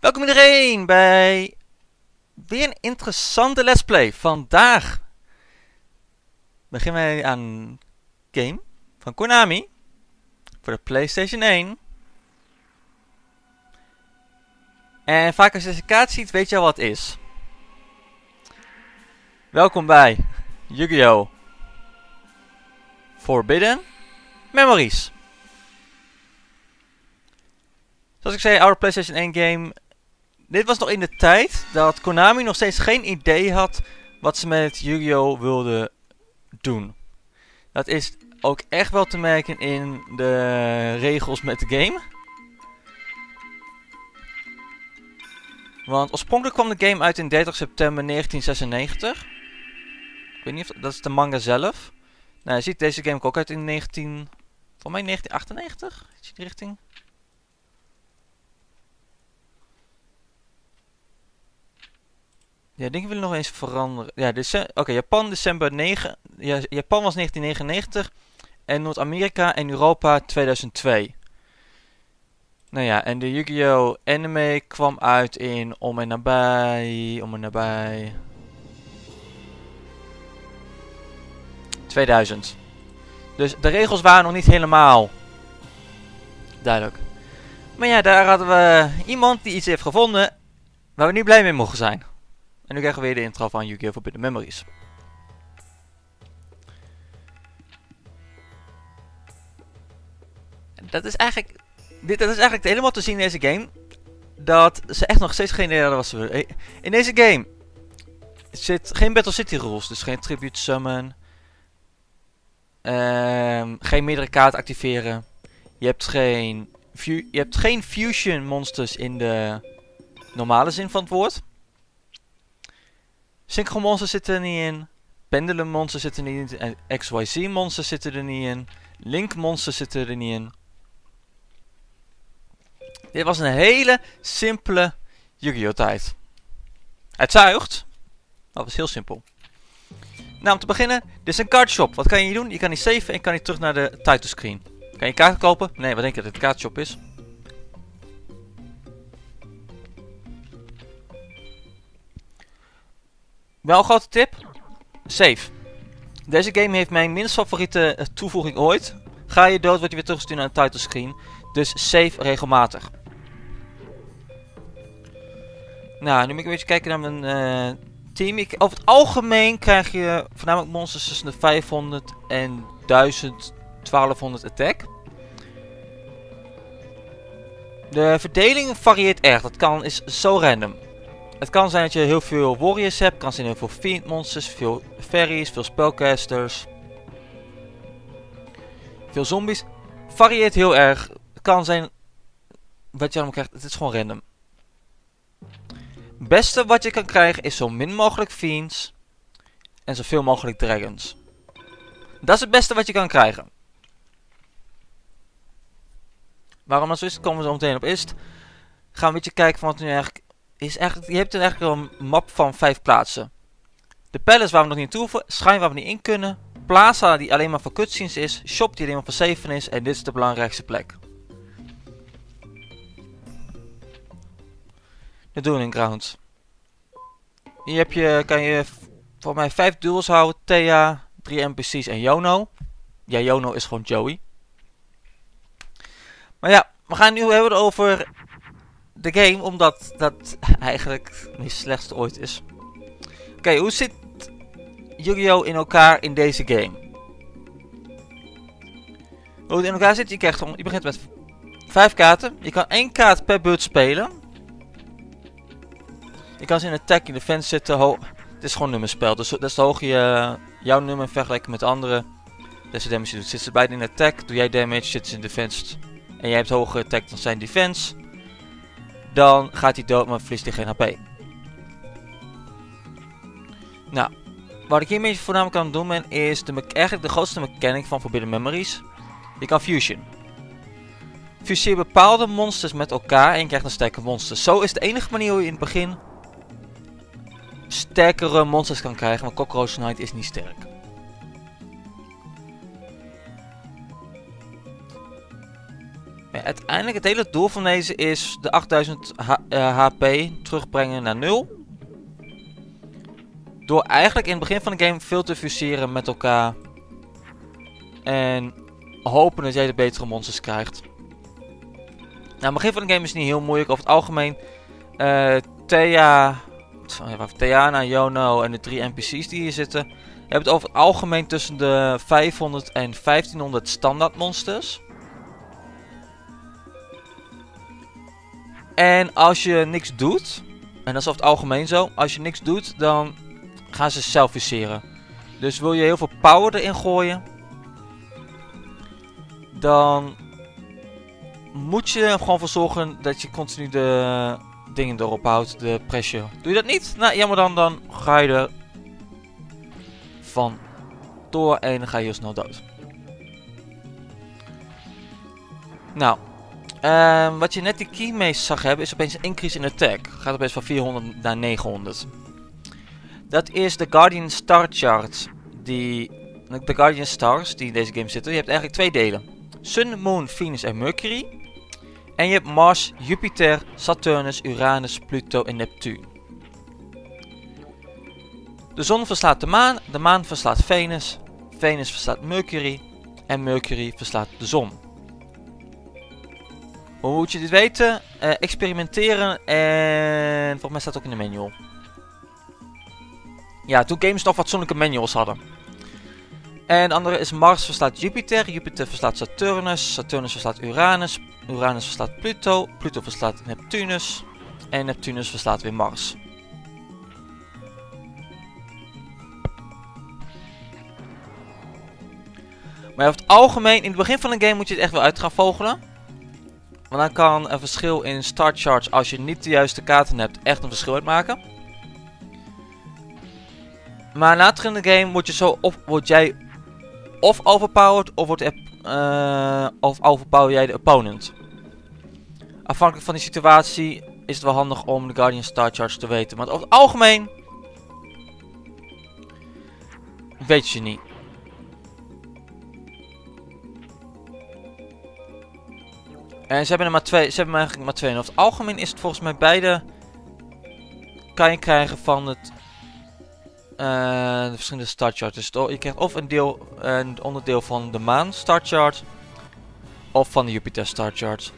Welkom iedereen bij weer een interessante let's play. Vandaag beginnen wij aan een game van Konami voor de PlayStation 1. En vaak als je deze kaart ziet weet je al wat het is. Welkom bij Yu-Gi-Oh! Forbidden Memories. Zoals ik zei, oude PlayStation 1 game. Dit was nog in de tijd dat Konami nog steeds geen idee had wat ze met Yu-Gi-Oh! Wilden doen. Dat is ook echt wel te merken in de regels met de game. Want oorspronkelijk kwam de game uit in 30 september 1996. Ik weet niet of dat is de manga zelf. Nou, je ziet deze game ook uit in 1998. Is die richting? Ja, dingen willen nog eens veranderen. Ja, oké, Japan december 9. Ja, Japan was 1999. En Noord-Amerika en Europa 2002. Nou ja, en de Yu-Gi-Oh! Anime kwam uit in om en nabij 2000. Dus de regels waren nog niet helemaal duidelijk. Maar ja, daar hadden we iemand die iets heeft gevonden waar we niet blij mee mogen zijn. En nu krijgen we weer de intro van Yu-Gi-Oh! Forbidden Memories. Dat is eigenlijk helemaal te zien in deze game. Dat ze echt nog steeds geen idee hadden wat ze willen. In deze game zit geen Battle City rules. Dus geen Tribute Summon. Geen meerdere kaarten activeren. Je hebt geen Fusion monsters in de normale zin van het woord. Synchro monsters zitten er niet in. Pendulum monsters zitten er niet in. XYZ monsters zitten er niet in. Link monsters zitten er niet in. Dit was een hele simpele Yu-Gi-Oh! Tijd. Het zuigt. Dat was heel simpel. Nou, om te beginnen. Dit is een kaartshop. Wat kan je hier doen? Je kan die saven en je kan hier terug naar de title screen. Kan je kaarten kopen? Nee, wat denk je dat het kaartshop is? Wel een grote tip. Save. Deze game heeft mijn minst favoriete toevoeging ooit. Ga je dood, word je weer teruggestuurd naar de title screen. Dus save regelmatig. Nou, nu moet ik een beetje kijken naar mijn team. Over het algemeen krijg je voornamelijk monsters tussen de 500 en 1200 attack. De verdeling varieert erg. Dat is zo random. Het kan zijn dat je heel veel warriors hebt. Het kan zijn heel veel fiend monsters, veel fairies, veel spellcasters. Veel zombies. Varieert heel erg. Het kan zijn wat je allemaal krijgt. Het is gewoon random. Het beste wat je kan krijgen is zo min mogelijk fiends. En zoveel mogelijk dragons. Dat is het beste wat je kan krijgen. Waarom dat zo is, komen we zo meteen op. Eerst gaan we een beetje kijken van wat nu eigenlijk is. Je hebt eigenlijk een map van 5 plaatsen. De palace waar we nog niet toe hoeven. Shrine waar we niet in kunnen. Plaza die alleen maar voor cutscenes is. Shop die alleen maar voor saven is. En dit is de belangrijkste plek. De Dueling Grounds. Hier kan je voor mij 5 duels houden. Thea, 3 NPC's en Yono. Ja, Yono is gewoon Joey. Maar ja, we gaan nu hebben over de game. Omdat dat eigenlijk het meest slechtste ooit is. Oké, hoe zit Yu-Gi-Oh! In elkaar in deze game? Hoe het in elkaar zit, je begint met 5 kaarten. Je kan 1 kaart per beurt spelen. Je kan ze in attack, in defense zitten. Het is gewoon nummerspel. Dus des te hoger je jouw nummer vergelijken met andere, des te damage je doet. Zitten ze beide in attack, doe jij damage, zitten ze in defense. En jij hebt hogere attack dan zijn defense. Dan gaat hij dood, maar verliest hij geen HP. Nou, wat ik hiermee voornamelijk aan het doen ben, is eigenlijk de grootste mechanic van Forbidden Memories. Je kan fusion. Fuseer bepaalde monsters met elkaar en je krijgt een sterke monster. Zo is de enige manier hoe je in het begin sterkere monsters kan krijgen, maar Cockroach Knight is niet sterk. Ja, uiteindelijk het hele doel van deze is de 8000 HP terugbrengen naar 0. Door eigenlijk in het begin van de game veel te fuseren met elkaar. En hopen dat jij de betere monsters krijgt. Nou, het begin van de game is niet heel moeilijk. Over het algemeen Theana, Yono en de 3 NPC's die hier zitten. Je hebt het over het algemeen tussen de 500 en 1500 standaard monsters. En als je niks doet, en dat is over het algemeen zo, als je niks doet dan gaan ze zelf fuseren. Dus wil je heel veel power erin gooien, dan moet je er gewoon voor zorgen dat je continu de dingen erop houdt, de pressure. Doe je dat niet? Nou, jammer dan ga je er van door en dan ga je heel snel dood. Nou, wat je net die key mee zag hebben is opeens een increase in attack. Gaat opeens van 400 naar 900. Dat is de Guardian Star Chart. De Guardian Stars die in deze game zitten. Je hebt eigenlijk twee delen. Sun, Moon, Venus en Mercury. En je hebt Mars, Jupiter, Saturnus, Uranus, Pluto en Neptune. De zon verslaat de maan verslaat Venus, Venus verslaat Mercury en Mercury verslaat de zon. Hoe moet je dit weten? Experimenteren en volgens mij staat het ook in de manual. Ja, toen games nog fatsoenlijke manuals hadden. En de andere is Mars verslaat Jupiter, Jupiter verslaat Saturnus, Saturnus verslaat Uranus, Uranus verslaat Pluto, Pluto verslaat Neptunus en Neptunus verslaat weer Mars. Maar over het algemeen, in het begin van de game moet je het echt wel uit gaan vogelen. Want dan kan een verschil in start charts, als je niet de juiste kaarten hebt, echt een verschil uitmaken. Maar later in de game word jij of overpowered of overpower jij de opponent. Afhankelijk van die situatie is het wel handig om de Guardian Star Charts te weten. Want over het algemeen weet je niet. En ze hebben er maar twee. Ze hebben eigenlijk maar twee. En over het algemeen is het volgens mij beide. Kan je krijgen van het. De verschillende star charts. Dus je krijgt of een onderdeel van de maan star chart. Of van de Jupiter star chart.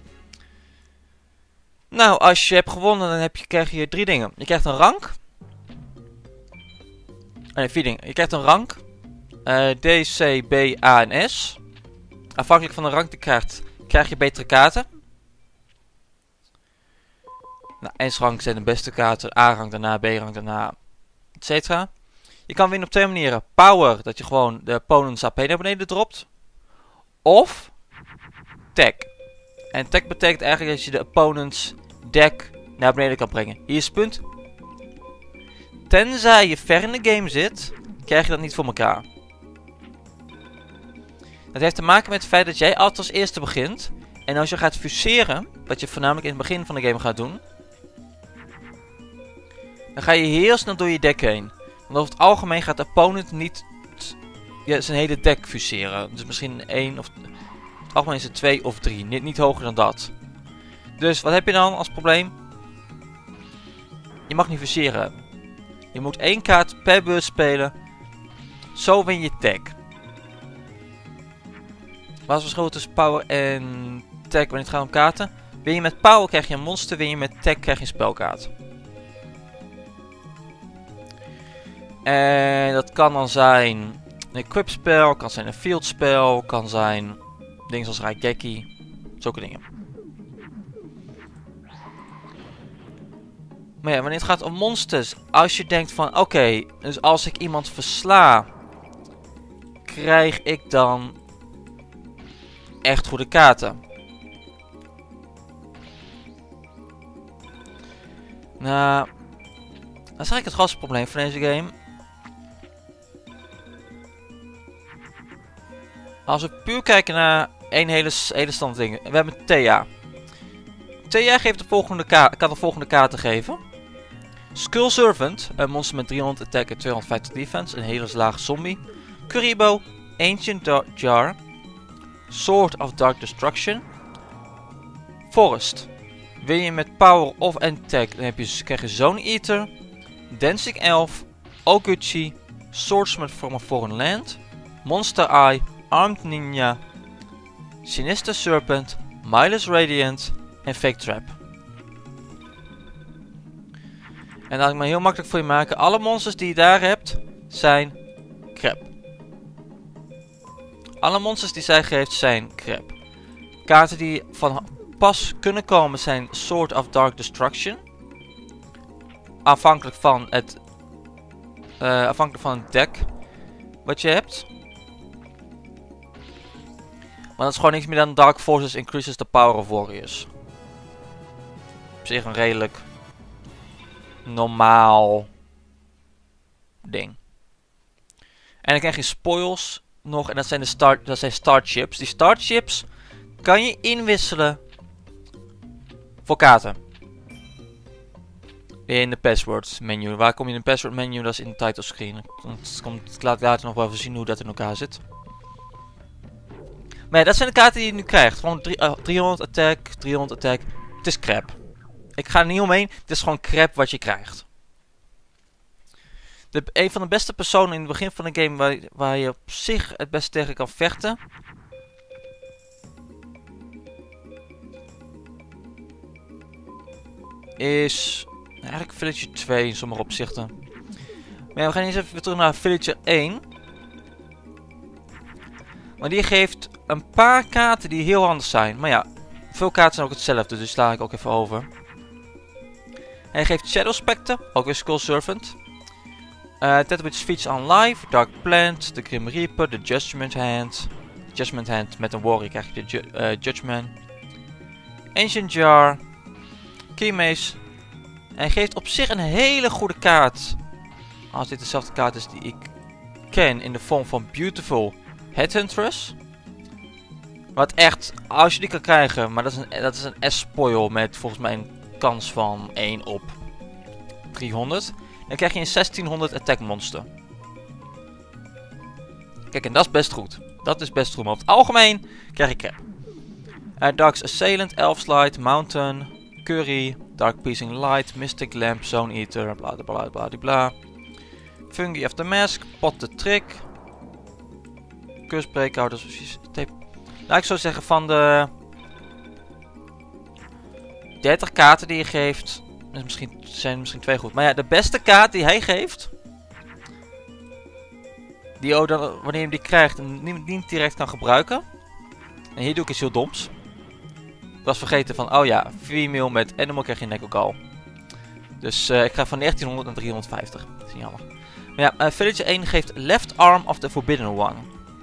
Nou, als je hebt gewonnen, dan krijg je 3 dingen. Je krijgt een rank. Nee, 4 dingen. Je krijgt een rank. D, C, B, A en S. Afhankelijk van de rank die je krijgt, krijg je betere kaarten. Nou, S-rank zijn de beste kaarten. A-rank daarna, B-rank daarna, etc. Je kan winnen op 2 manieren. Power, dat je gewoon de opponent's AP naar beneden dropt. Of tech. En tech betekent eigenlijk dat je de opponent's deck naar beneden kan brengen. Hier is het punt. Tenzij je ver in de game zit, krijg je dat niet voor elkaar. Dat heeft te maken met het feit dat jij altijd als eerste begint. En als je gaat fuseren, wat je voornamelijk in het begin van de game gaat doen, dan ga je heel snel door je deck heen. Want over het algemeen gaat de opponent niet zijn hele deck fuseren. Dus misschien 1 of... Over het algemeen is het 2 of 3. Niet hoger dan dat. Dus wat heb je dan als probleem? Je mag niet fuseren. Je moet 1 kaart per beurt spelen. Zo win je tech. Wat is het verschil tussen power en tech wanneer het gaat om kaarten? Win je met power krijg je een monster. Win je met tech krijg je een spelkaart. En dat kan dan zijn een equip spel, kan zijn een field spel, kan zijn dingen zoals Raigeki, zulke dingen. Maar ja, wanneer het gaat om monsters, als je denkt van oké, dus als ik iemand versla, krijg ik dan echt goede kaarten. Nou, dat is eigenlijk het grootste probleem van deze game. Als we puur kijken naar één hele stand dingen. We hebben Thea. Thea geeft kan de volgende kaarten geven. Skull Servant, een monster met 300 attack en 250 defense, een hele lage zombie. Kuribo, Ancient Jar. Sword of Dark Destruction. Forest. Win je met Power of Attack, dan krijg je Zone Eater, Dancing Elf, Oguchi, Swordsmith from a Foreign Land, Monster Eye, Armed Ninja, Sinister Serpent, Mindless Radiant en Fake Trap. En laat ik maar heel makkelijk voor je maken. Alle monsters die je daar hebt, zijn crap. Alle monsters die zij geeft, zijn crap. Kaarten die van pas kunnen komen zijn Sword of Dark Destruction. Afhankelijk van het deck wat je hebt. Maar dat is gewoon niks meer dan Dark Forces increases the power of warriors. Op zich een redelijk normaal ding. En dan krijg je spoils nog. En dat zijn startships. Die startships kan je inwisselen voor kaarten. In de password menu. Waar kom je in de password menu? Dat is in de title screen. Ik laat later nog wel even zien hoe dat in elkaar zit. Maar ja, dat zijn de kaarten die je nu krijgt. Gewoon 300 attack, 300 attack. Het is crap. Ik ga er niet omheen. Het is gewoon crap wat je krijgt. Een van de beste personen in het begin van de game waar je op zich het beste tegen kan vechten. Is eigenlijk Villager 2 in sommige opzichten. Maar ja, we gaan eens even weer terug naar Villager 1. Maar die geeft een paar kaarten die heel anders zijn. Maar ja, veel kaarten zijn ook hetzelfde, dus sla ik ook even over. Hij geeft Shadow Spectre, ook weer Skull Servant. Tetrabit Feats on Life, Dark Plant, The Grim Reaper, The Judgment Hand. Judgment Hand met een warrior krijg je de Judgment. Ancient Jar. Keymace. Hij geeft op zich een hele goede kaart. Als dit dezelfde kaart is die ik ken in de vorm van Beautiful Headhuntress. Wat echt, als je die kan krijgen, maar dat is een S-spoil met volgens mij een kans van 1 op 300. Dan krijg je een 1600 attack monster. Kijk, en dat is best goed. Dat is best goed, maar over het algemeen krijg je crap. Dark's Assailant, Elfslide, Mountain, Curry, Dark Piercing Light, Mystic Lamp, Zone Eater, bla bla bla bla. Fungi of the Mask, Pot the Trick. Curse Breakout, dat is tape. Laat ik zo zeggen, van de 30 kaarten die je geeft, zijn misschien 2 goed. Maar ja, de beste kaart die hij geeft, die ook dan, wanneer je hem die krijgt, niet direct kan gebruiken. En hier doe ik iets heel doms. Ik was vergeten van, oh ja, female met animal krijg je Neko Call. Dus ik ga van 1900 naar 350. Dat is niet jammer. Maar ja, Villager 1 geeft Left Arm of the Forbidden One.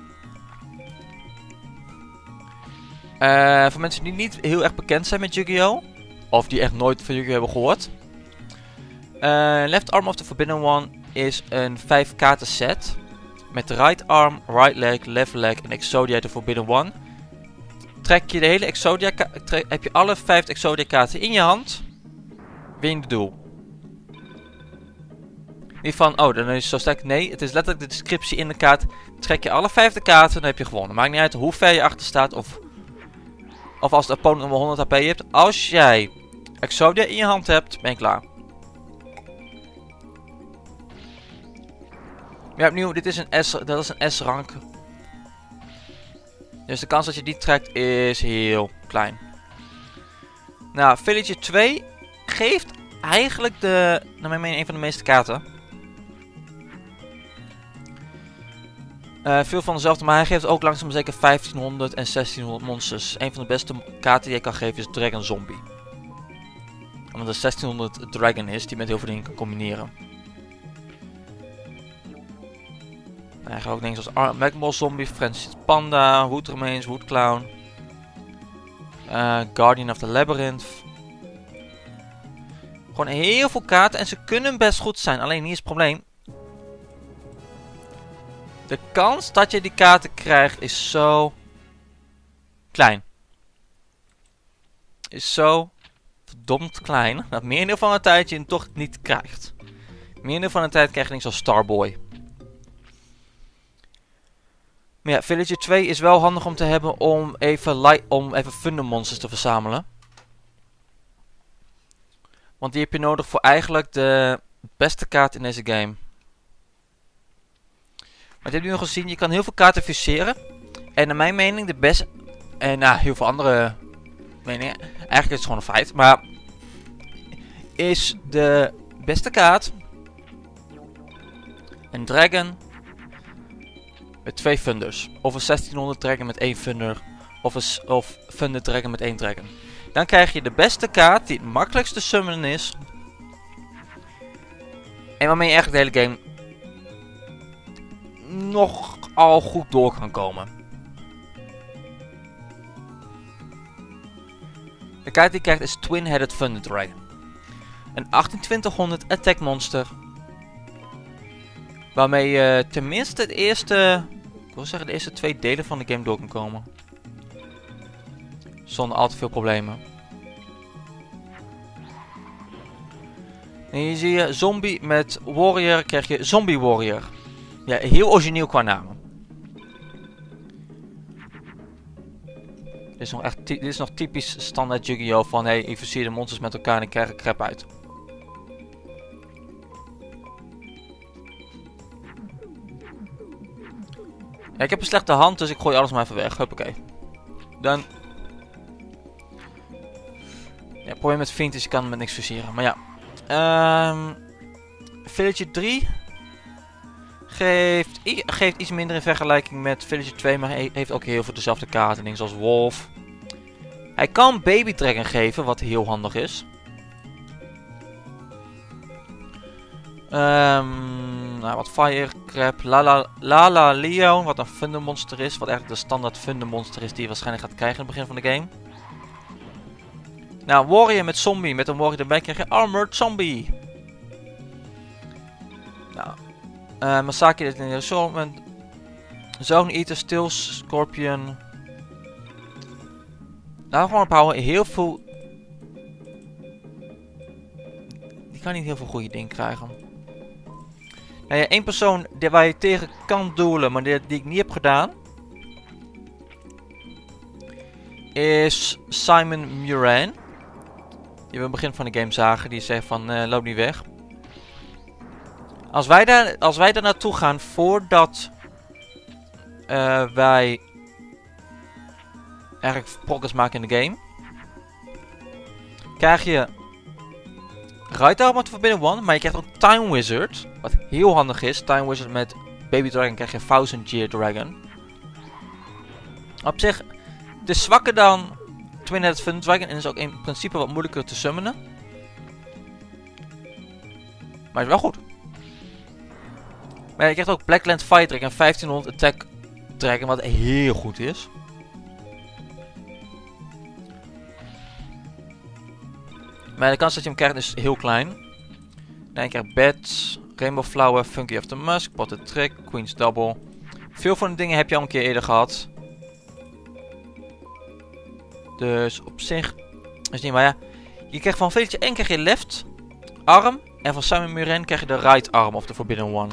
Voor mensen die niet heel erg bekend zijn met Yu-Gi-Oh! Of die echt nooit van Yu-Gi-Oh! Hebben gehoord. Left Arm of the Forbidden One is een 5 kaarten set. Met de right arm, right leg, left leg en Exodia the Forbidden One. Trek je de hele Exodia heb je alle 5 Exodia kaarten in je hand. Win je het doel. Niet van, oh dan is het zo sterk. Nee, het is letterlijk de descriptie in de kaart. Trek je alle 5 kaarten, dan heb je gewonnen. Maakt niet uit hoe ver je achter staat of als de opponent nog 100 HP hebt. Als jij Exodia in je hand hebt, ben je klaar. Ja, opnieuw, dit is dat is een S-rank. Dus de kans dat je die trekt is heel klein. Nou, Villager 2 geeft eigenlijk naar mijn mening, een van de meeste kaarten. Veel van dezelfde, maar hij geeft ook langzaam zeker 1500 en 1600 monsters. Een van de beste kaarten die je kan geven is Dragon Zombie. Omdat er 1600 Dragon is, die met heel veel dingen kan combineren. Hij gaat ook dingen zoals Magmore Zombie, Francis Panda, Wood Remains, Wood Clown. Guardian of the Labyrinth. Gewoon heel veel kaarten en ze kunnen best goed zijn. Alleen hier is het probleem. De kans dat je die kaarten krijgt is zo klein. Is zo verdomd klein. Dat meer van de tijd je hem toch niet krijgt. Meer van de tijd krijg je dingen zoals Starboy. Maar ja, Villager 2 is wel handig om te hebben om even Thunder monsters te verzamelen. Want die heb je nodig voor eigenlijk de beste kaart in deze game. Maar je hebt nu al gezien, je kan heel veel kaarten fuseren. En naar mijn mening de beste... En nou, heel veel andere meningen. Eigenlijk is het gewoon een feit. Maar is de beste kaart een dragon met 2 thunders. Of een 1600 dragon met 1 thunder. Of thunder dragon met 1 dragon. Dan krijg je de beste kaart die het makkelijkste summonen is. En waarmee je eigenlijk de hele game nogal goed door kan komen. De kaart die je krijgt is Twin-Headed Thunder Dragon. Een 18200 attack monster. Waarmee je tenminste de eerste... Ik wil zeggen de eerste 2 delen van de game door kan komen. Zonder al te veel problemen. En hier zie je zombie met warrior. Krijg je zombie warrior. Ja, heel origineel qua namen. Dit is nog typisch standaard Yu-Gi-Oh! Van hey, ik versier de monsters met elkaar en ik krijg er crap uit. Ja, ik heb een slechte hand, dus ik gooi alles maar even weg. Huppakee. Dan. Ja, het probleem met Fiend is je kan met niks versieren. Maar ja. Villager 3 geeft iets minder in vergelijking met Villager 2, maar heeft ook heel veel dezelfde kaarten. Dingen zoals Wolf. Hij kan Baby Dragon geven, wat heel handig is. Nou, wat Firecrab. Lala Leo, wat een Thunder monster is. Wat eigenlijk de standaard Thunder monster is die je waarschijnlijk gaat krijgen in het begin van de game. Nou, Warrior met Zombie. Met een Warrior erbij krijg je Armored Zombie. Nou, Masaki is in de Assortment. Zone Eater, Stills, Scorpion. Daar gewoon ophouden. Heel veel. Die kan niet heel veel goede dingen krijgen. Nou ja, één persoon waar je tegen kan doelen, maar die ik niet heb gedaan. Is Simon Muran. Die we aan het begin van de game zagen. Die zegt van loop niet weg. Als wij daar naartoe gaan voordat wij eigenlijk progress maken in de game, krijg je Right Armor met Forbidden One, maar je krijgt ook Time Wizard, wat heel handig is. Time Wizard met Baby Dragon krijg je Thousand Year Dragon. Op zich, het is zwakker dan Twin-Headed Thunder Dragon en is ook in principe wat moeilijker te summonen. Maar is wel goed. Maar je krijgt ook Blackland Fire Dragon en 1500 Attack Dragon, wat heel goed is. Maar de kans dat je hem krijgt is heel klein. Dan krijg je Bats, Rainbow Flower, Funky of the Musk, Potted Trick, Queen's Double. Veel van de dingen heb je al een keer eerder gehad. Dus op zich is niet maar ja. Je krijgt van Villager 1 krijg je left arm. En van Simon Muren krijg je de right arm of de Forbidden One.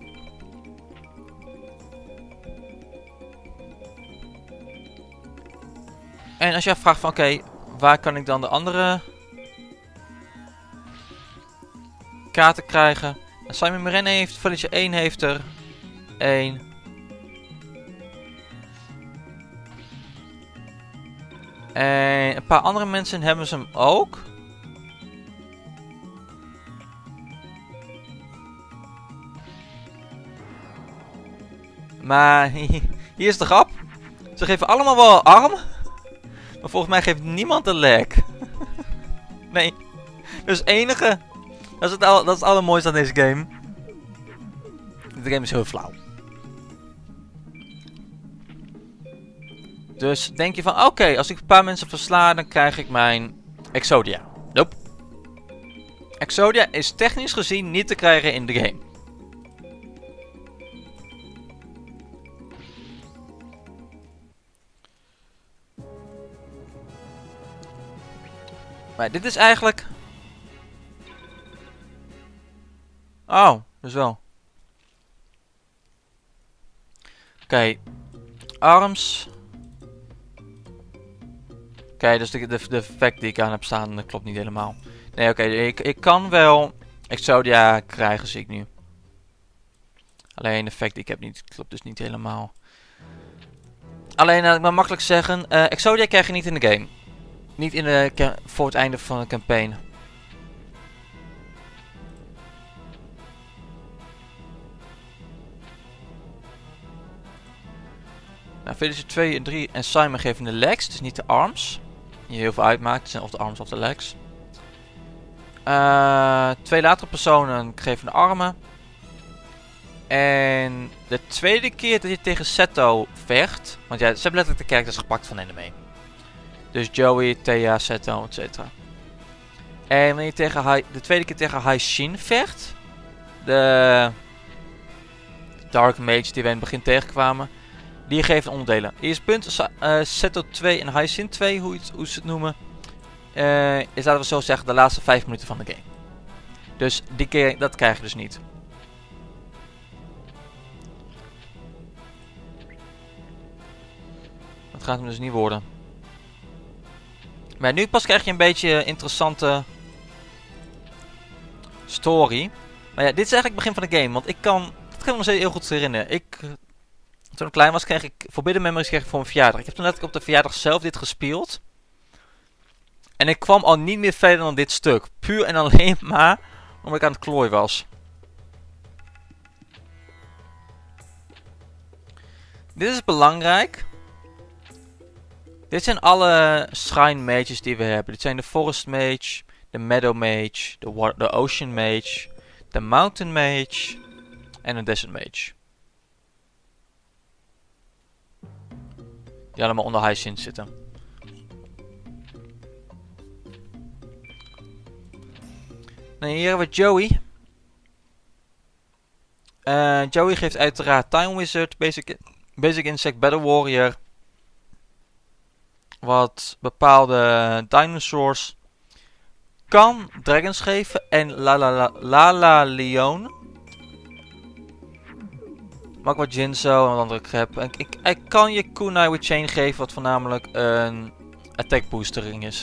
En als je vraagt van oké, waar kan ik dan de andere kaarten krijgen? En Simon Muren heeft, Villager 1 heeft er 1. En een paar andere mensen hebben ze hem ook. Maar hier is de grap. Ze geven allemaal wel arm. Maar volgens mij geeft niemand een leg. Nee. Dus het enige. Dat is het allermooiste aan deze game. De game is heel flauw. Dus denk je van oké, als ik een paar mensen versla, dan krijg ik mijn Exodia. Nope. Exodia is technisch gezien niet te krijgen in de game. Maar dit is eigenlijk... Oh, dus wel. Oké. Arms. Oké, dus de effect die ik aan heb staan klopt niet helemaal. Nee, oké, ik kan wel Exodia krijgen, zie ik nu. Alleen de fact die ik heb niet, klopt dus niet helemaal. Alleen, ik mag makkelijk zeggen, Exodia krijg je niet in de game. Niet in de voor het einde van de campaign. Nou, Villager 2 en 3 en Simon geven de legs, dus niet de arms. Die heel veel uitmaakt, het zijn of de arms of de legs. 2 latere personen geven de armen. En de tweede keer dat je tegen Seto vecht, want ja, ze hebben letterlijk de characters gepakt van anime. Dus Joey, Thea, Seto, etc. En wanneer je tegen de tweede keer tegen Haishin vecht, de Dark Mage die we in het begin tegenkwamen, die geven onderdelen. Eerste punt, Seto 2 en Haishin 2, hoe ze het noemen, is, laten we zo zeggen, de laatste 5 minuten van de game. Dus die keer, dat krijg je dus niet. Dat gaat hem dus niet worden. Maar nu pas krijg je een beetje interessante story. Maar ja, dit is eigenlijk het begin van de game. Want ik kan me nog steeds heel goed herinneren. Toen ik klein was, kreeg ik Forbidden Memories voor mijn verjaardag. Ik heb toen letterlijk op de verjaardag zelf dit gespeeld. En ik kwam al niet meer verder dan dit stuk. Puur en alleen maar omdat ik aan het klooien was. Dit is belangrijk. Dit zijn alle shrine mages die we hebben. Dit zijn de Forest Mage, de Meadow Mage, de Ocean Mage, de Mountain Mage en de Desert Mage. Die allemaal onder Haishin zitten. Nou, hier hebben we Joey. Joey geeft uiteraard Time Wizard, Basic Insect, Battle Warrior. Wat bepaalde dinosaurs kan dragons geven. En Lala Leon. Maar ook wat Jinzo en wat andere crap. Hij kan je Kunai with Chain geven, wat voornamelijk een attack boostering is.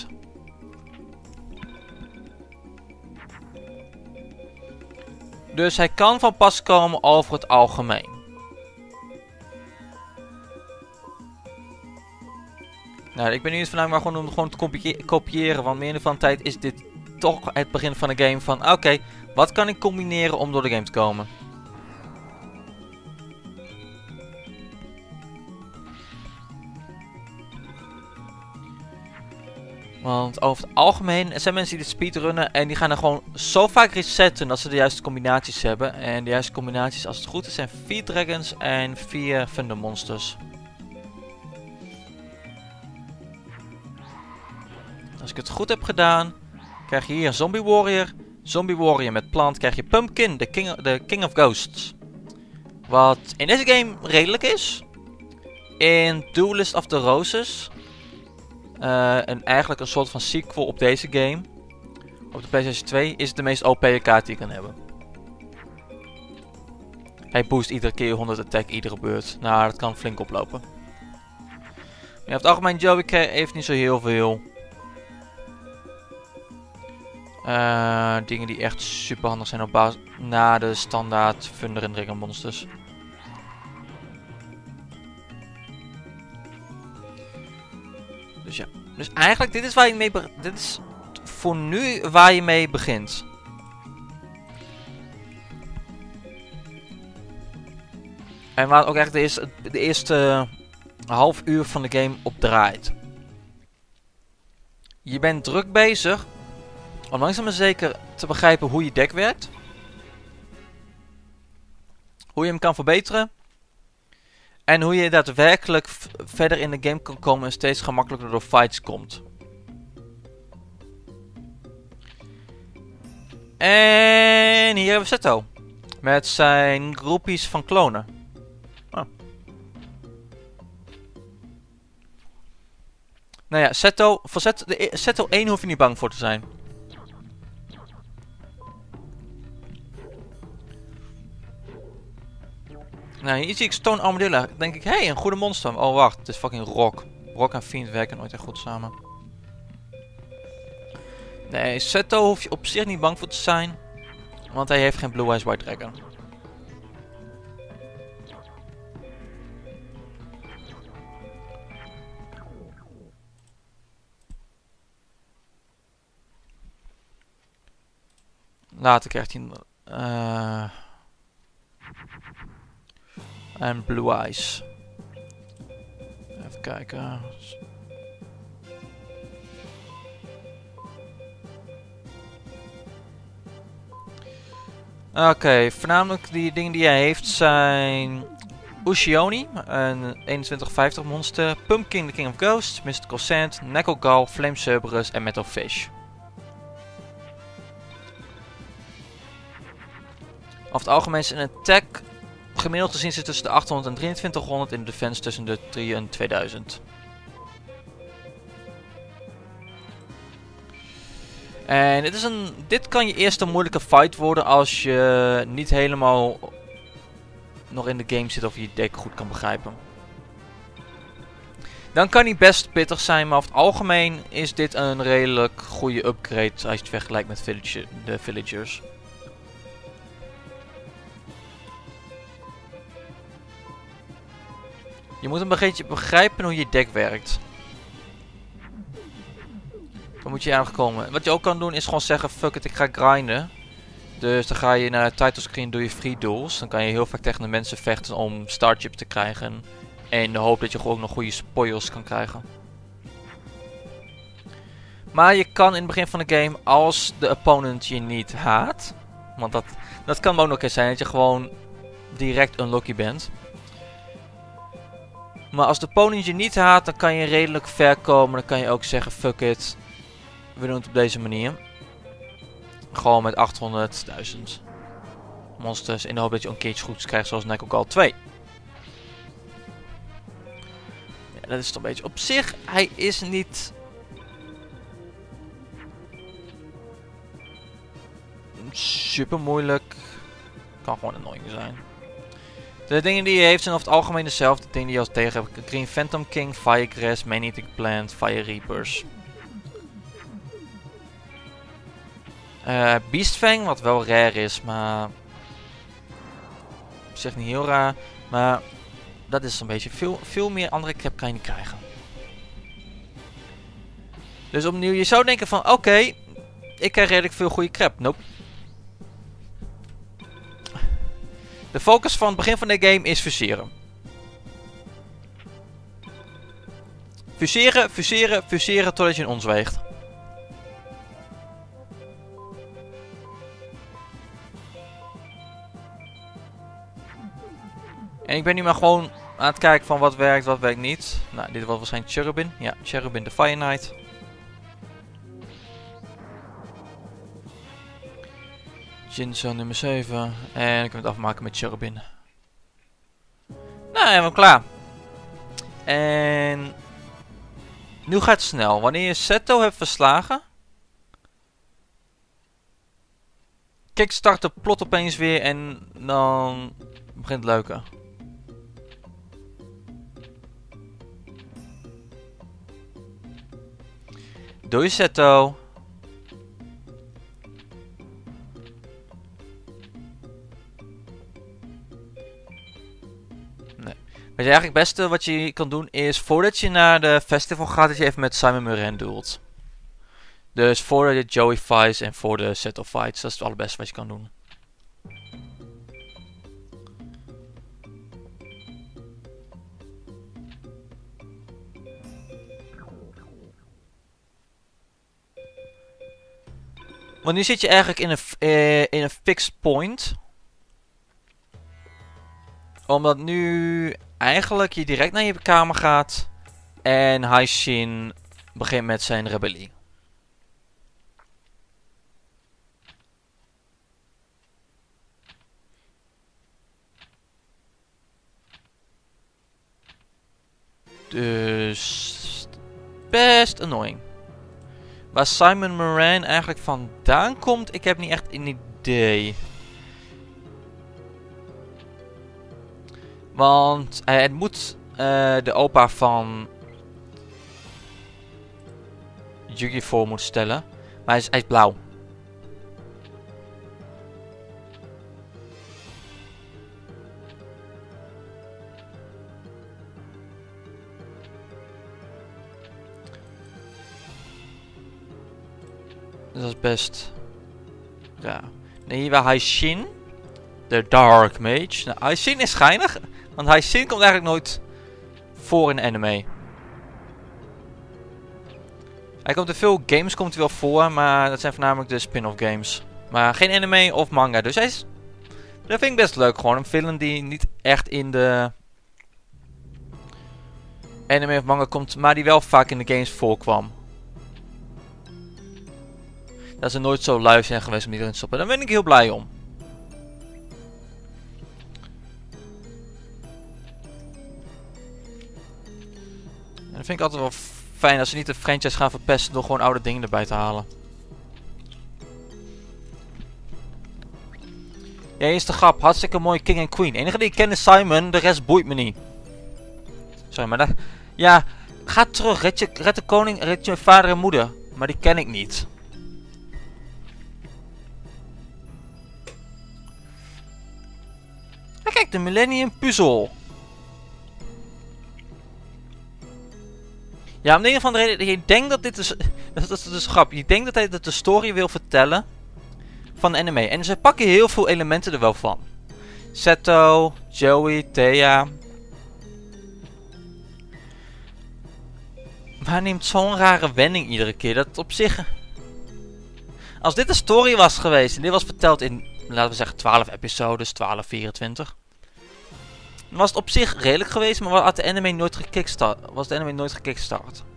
Dus hij kan van pas komen over het algemeen. Nou, ik ben nu voornamelijk maar gewoon om te kopiëren, want meer van de tijd is dit toch het begin van de game van oké, wat kan ik combineren om door de game te komen? Want over het algemeen, er zijn mensen die dit speedrunnen en die gaan er gewoon zo vaak resetten dat ze de juiste combinaties hebben. En de juiste combinaties, als het goed is, zijn 4 dragons en 4 Thunder Monsters. Als ik het goed heb gedaan, krijg je hier een Zombie Warrior. Zombie Warrior met plant krijg je Pumpkin, de King of Ghosts. Wat in deze game redelijk is. In Duelist of the Roses. Eigenlijk een soort van sequel op deze game. Op de PlayStation 2 is het de meest OP kaart die je kan hebben. Hij boost iedere keer 100 attack iedere beurt. Nou, dat kan flink oplopen. Maar op het algemeen, Joey heeft niet zo heel veel dingen die echt super handig zijn op basis na de standaard Thunder en Dragon monsters. Dus ja. Dus eigenlijk, dit is waar je mee dit is voor nu waar je mee begint. En waar ook echt de eerste half uur van de game op draait. Je bent druk bezig om langzaam maar zeker te begrijpen hoe je deck werkt. Hoe je hem kan verbeteren. En hoe je daadwerkelijk verder in de game kan komen en steeds gemakkelijker door fights komt. En hier hebben we Seto. Met zijn groepies van klonen. Oh. Nou ja, Seto, voor Seto 1 hoef je niet bang voor te zijn. Nou, hier zie ik Stone Armadillo. Dan denk ik, hé, hey, een goede monster. Oh, wacht, het is fucking Rock. Rock en Fiend werken nooit echt goed samen. Nee, Seto hoef je op zich niet bang voor te zijn. Want hij heeft geen Blue Eyes White Dragon. Later krijgt hij... en Blue Eyes. Even kijken. Oké, voornamelijk die dingen die hij heeft zijn... Ushioni, een 2150 monster. Pumpkin, the King of Ghosts. Mystical Sand, Necrogal, Flame Cerberus en Metal Fish. Over het algemeen is een attack gemiddeld gezien zit tussen de 800 en 2300 in de defense tussen de 3 en 2000. En dit kan je eerst een moeilijke fight worden als je niet helemaal nog in de game zit of je deck goed kan begrijpen. Dan kan hij best pittig zijn, maar over het algemeen is dit een redelijk goede upgrade als je het vergelijkt met de villagers. Je moet een beetje begrijpen hoe je deck werkt. Dan moet je eigenlijk komen. Wat je ook kan doen is gewoon zeggen, fuck it, ik ga grinden. Dus dan ga je naar de title screen, doe je free duels. Dan kan je heel vaak tegen de mensen vechten om starchips te krijgen. En in de hoop dat je gewoon nog goede spoils kan krijgen. Maar je kan in het begin van de game, als de opponent je niet haat. Want dat kan ook nog eens zijn dat je gewoon direct unlucky bent. Maar als de opponent je niet haat, dan kan je redelijk ver komen. Dan kan je ook zeggen, fuck it. We doen het op deze manier. Gewoon met 800.000 monsters. In de hoop dat je een keertje goeds krijgt zoals Necrogal 2. Ja, dat is toch een beetje... Op zich, hij is niet... super moeilijk. Kan gewoon annoying zijn. De dingen die je heeft zijn over het algemeen dezelfde dingen die je al tegen hebt. Green Phantom King, Firegrass, Man-Eating Plant, Fire Reapers. Beastfang, wat wel rare is, maar... Ik zeg niet heel raar, maar... Dat is een beetje veel meer andere crap kan je niet krijgen. Dus opnieuw, je zou denken van oké, ik krijg redelijk veel goede crap. Nope. De focus van het begin van de game is fuseren. Fuseren, fuseren, fuseren totdat je een ons weegt. En ik ben nu maar gewoon aan het kijken van wat werkt niet. Nou, dit was waarschijnlijk Cherubin. Ja, Cherubin de Fire Knight. Jinzo nummer 7. En ik kan het afmaken met Cherubin. Nou, helemaal klaar. En... Nu gaat het snel. Wanneer je Seto hebt verslagen... Kijk, start de plot opeens weer en dan begint het leuke. Doe je Seto. Nee. Wat je eigenlijk het beste wat je kan doen is voordat je naar de festival gaat, dat je even met Simon Moran duelt. Dus voor de Joey fights en voor de Seto fights, dat is het allerbeste wat je kan doen. Want nu zit je eigenlijk in een fixed point. Omdat nu eigenlijk je direct naar je kamer gaat. En Haishin begint met zijn rebellie. Dus best annoying. Waar Simon Moran eigenlijk vandaan komt, ik heb niet echt een idee. Want het moet de opa van Yugi voor moeten stellen. Maar hij is blauw. Dus dat is best raar. Nee, hier waar Haishin, de Dark Mage. Nou, Haishin is schijnig, want Haishin komt eigenlijk nooit voor in de anime. Hij komt in veel games komt hij wel voor, maar dat zijn voornamelijk de spin-off games. Maar geen anime of manga, dus hij is... Dat vind ik best leuk, gewoon een villain die niet echt in de anime of manga komt, maar die wel vaak in de games voorkwam. Dat ze nooit zo lui zijn geweest om die erin te stoppen. Daar ben ik heel blij om. En dat vind ik altijd wel fijn als ze niet de franchise gaan verpesten door gewoon oude dingen erbij te halen. Ja, hier is de grap. Hartstikke mooi King en Queen. De enige die ik ken is Simon, de rest boeit me niet. Sorry, maar dat... Ja, ga terug. Red de koning, red je vader en moeder. Maar die ken ik niet. Ah, kijk, de Millennium Puzzel. Ja, om de een of andere reden, je denkt dat dit is... Dat is dus grap. Je denkt dat hij de story wil vertellen van de anime. En ze pakken heel veel elementen er wel van. Seto, Joey, Thea. Maar hij neemt zo'n rare wending iedere keer. Dat op zich... Als dit een story was geweest en dit was verteld in, laten we zeggen, 12 episodes, 12, 24. Dan was het op zich redelijk geweest, maar had de anime nooit gekickstart.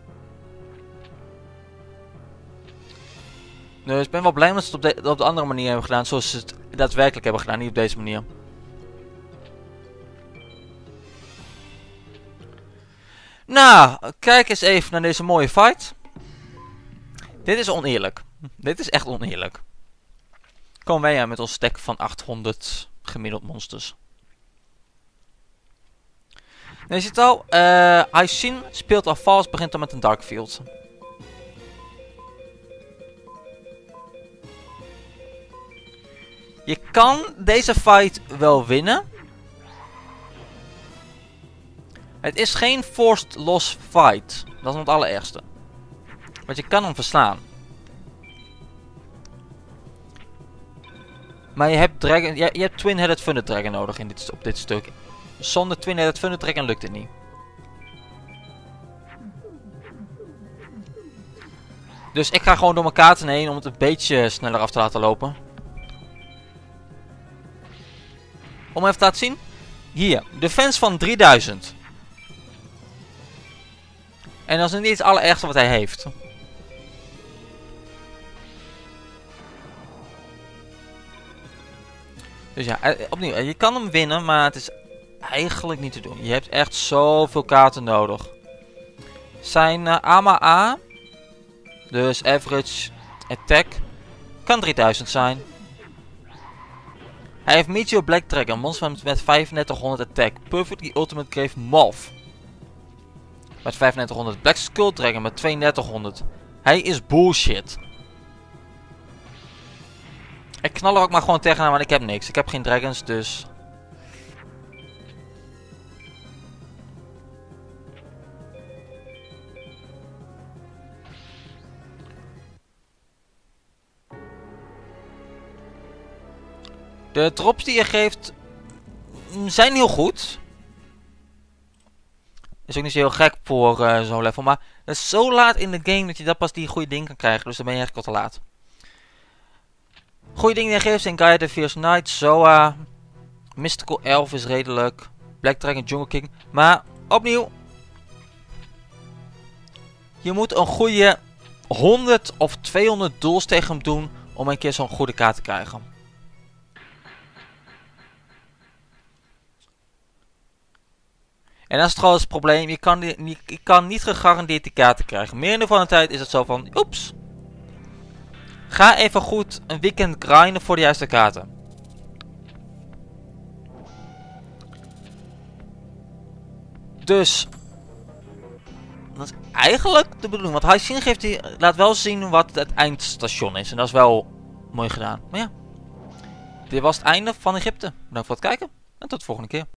Dus ik ben wel blij dat ze het op de andere manier hebben gedaan, zoals ze het daadwerkelijk hebben gedaan, niet op deze manier. Nou, kijk eens even naar deze mooie fight. Dit is oneerlijk. Dit is echt oneerlijk. Komen wij aan met ons stack van 800 gemiddeld monsters. Nou, je ziet al, Haishin speelt al vals, begint dan met een Darkfield. Je kan deze fight wel winnen. Het is geen forced loss fight. Dat is nog het allerergste. Want je kan hem verslaan. Maar je hebt Dragon, je hebt Twin-Headed Thunder Dragon nodig op dit stuk. Zonder Twin-Headed Thunder Dragon lukt het niet. Dus ik ga gewoon door mijn kaarten heen om het een beetje sneller af te laten lopen. Om even te laten zien. Hier, defense van 3000. En dat is niet het allerergste wat hij heeft. Dus ja, opnieuw, je kan hem winnen, maar het is eigenlijk niet te doen. Je hebt echt zoveel kaarten nodig. Zijn AMA-A, dus average attack, kan 3000 zijn. Hij heeft Meteor Black Dragon, monster met 3500 attack. Perfectly Ultimate Grave Moth. Met 3500. Black Skull Dragon met 3200. Hij is bullshit. Ik knal er ook maar gewoon tegenaan, want ik heb niks. Ik heb geen dragons, dus... De drops die je geeft zijn heel goed. Is ook niet zo heel gek voor zo'n level, maar het is zo laat in de game dat je dat pas die goede dingen kan krijgen, dus dan ben je eigenlijk al te laat. Goede dingen die je geeft zijn Gaia the Fierce Knight, Zoa, Mystical Elf is redelijk, Black Dragon, Jungle King, maar opnieuw, je moet een goede 100 of 200 duels tegen hem doen om een keer zo'n goede kaart te krijgen. En dat is trouwens het probleem, je kan niet gegarandeerd die kaarten krijgen. Meer van de tijd is het zo van, oeps. Ga even goed een weekend grinden voor de juiste kaarten. Dus, dat is eigenlijk de bedoeling. Want Haixing laat wel zien wat het eindstation is. En dat is wel mooi gedaan. Maar ja, dit was het einde van Egypte. Bedankt voor het kijken en tot de volgende keer.